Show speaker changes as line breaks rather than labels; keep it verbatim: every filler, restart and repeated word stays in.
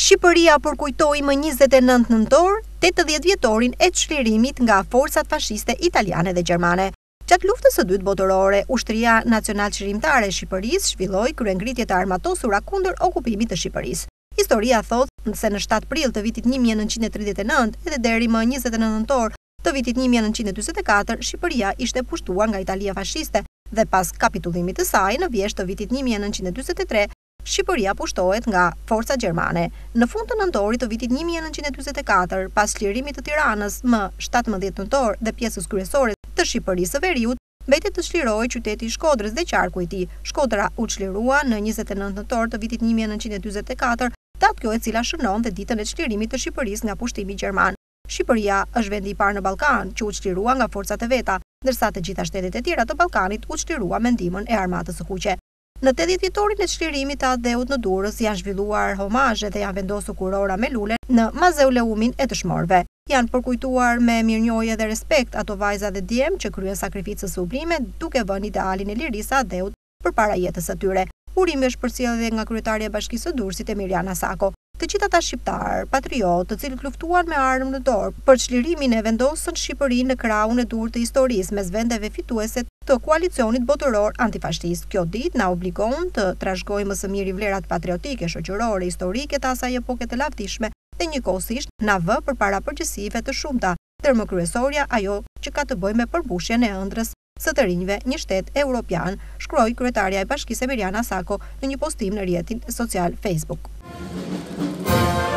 Shqipëria përkujtoi më njëzet e nëntë nëntor tetëdhjetë vjetorin e çlirimit nga forcat fashiste italiane dhe gjermane. Gjatë luftës së dytë botërore, Ushtria Nacional Çlirimtare e Shqipërisë zhvilloi kryengritje të armatosura kundër okupimit të Shqipërisë. Historia thotë se në shtatë prill të vitit një mijë e nëntëqind e tridhjetë e nëntë edhe deri më njëzet e nëntë nëntor të vitit një mijë e nëntëqind e dymbëdhjetë e katër, Shqipëria ishte pushtuar nga Italia fashiste dhe pas kapitullimit të saj në vjeshtë të vitit një mijë e nëntëqind e dymbëdhjetë e tre, Shqipëria pushtohet nga forcat gjermane. Në fund të nëntorit të vitit një mijë e nëntëqind e dymbëdhjetë e katër, pas çlirimit të Tiranës më shtatëmbëdhjetë nëntor dhe pjesës kryesore të Shqipërisë së Veriut, mbeti të çlirohej qyteti i Shkodrës dhe qarku i tij. Shkodra u çlirua në njëzet e nëntë nëntor të vitit një mijë e nëntëqind e dymbëdhjetë e katër, datë kjo e cila shënonte ditën e çlirimit të Shqipërisë nga pushtimi gjerman. Shqipëria është vendi i parë në Ballkan që u çlirua nga forcat e veta, ndërsa të gjitha shtetet e tjera të Ballkanit u çlirua me ndihmën e armatës së kuqe. Në tetëdhjetë vjetorin e çlirimit të Adeut në Durrës janë zhvilluar homazhe dhe janë vendosur kurora me lule në mazoleumin e dëshmorëve. Janë përkujtuar me mirënjohje dhe respekt ato vajza dhe djem që kryen sakrificë sublime duke vënë idealin e lirisë së Adeut përpara jetës së tyre. Urimi është përcjellë edhe nga kryetaria e Bashkisë së Durrësit Emiliana Sako. Të gjithë ata shqiptar, patriotë, të cilët luftuan me armë në dorë për çlirimin e vendosën Shqipërinë në krahun e dur të historisë mes vendeve fituese të koalicionit botëror antifashist. Kjo ditë na obligon të trashëgojmë së miri vlerat patriotike, shoqërore, historike të asaj epoke të lavdishme dhe njëkohësisht na vë përpara përgjegjësive të shumta, ndër më kryesorja ajo që ka të bëjë me përmbushjen e ëndrrës së të rinjve një shtet evropian, shkroi kryetaria e Bashkisë Emiliana Sako në një postim në rrjetin social Facebook.